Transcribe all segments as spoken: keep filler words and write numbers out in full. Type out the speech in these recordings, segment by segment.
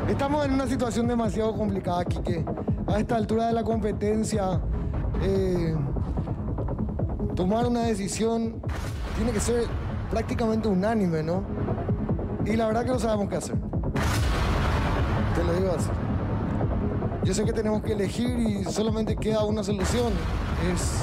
Estamos en una situación demasiado complicada, Quique. A esta altura de la competencia, eh, tomar una decisión tiene que ser prácticamente unánime, ¿no? Y la verdad que no sabemos qué hacer. Te lo digo así. Yo sé que tenemos que elegir y solamente queda una solución. Es...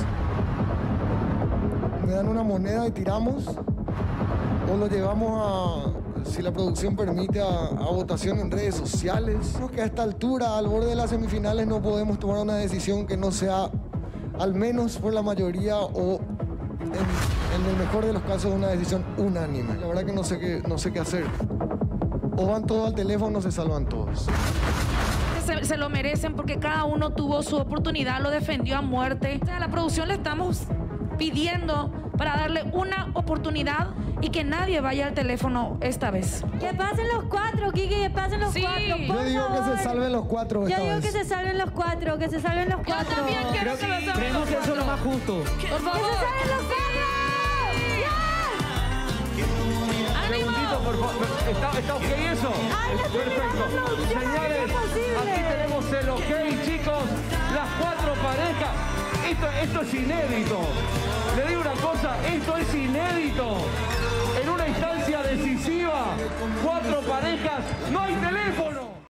me dan una moneda y tiramos, o lo llevamos a, si la producción permite, a, a votación en redes sociales. Creo que a esta altura, al borde de las semifinales, no podemos tomar una decisión que no sea, al menos por la mayoría, o en, en el mejor de los casos, una decisión unánime. La verdad que no sé qué, no sé qué hacer. O van todos al teléfono o se salvan todos. Se, se lo merecen porque cada uno tuvo su oportunidad, lo defendió a muerte. O sea, a la producción le estamos pidiendo para darle una oportunidad y que nadie vaya al teléfono esta vez. Que pasen los cuatro, Kiki, que pasen los Sí. cuatro, por Yo digo favor. que se salven los cuatro Yo esta digo vez. que se salven los cuatro, que se salven los cuatro. Yo también quiero Creo que lo que salven creemos los que eso es lo más justo. Por ¡Que se favor. salven los cuatro! ¡Ánimo! Segundito, por favor. ¿Está, ¿Está ok eso? Ay, no estoy Perfecto. mirando la producción, Señores, ¿cómo es posible? aquí tenemos el ok, chicos. Las cuatro parejas. Esto, esto es inédito. Le digo una cosa, esto es inédito. En una instancia decisiva, cuatro parejas, no hay teléfono.